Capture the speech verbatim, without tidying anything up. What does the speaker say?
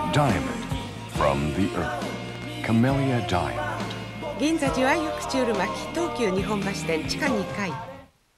Diamond from the earth. Camellia Diamond. 銀座じゅわいよくちゅーるマキ東急日本橋店地下にかい。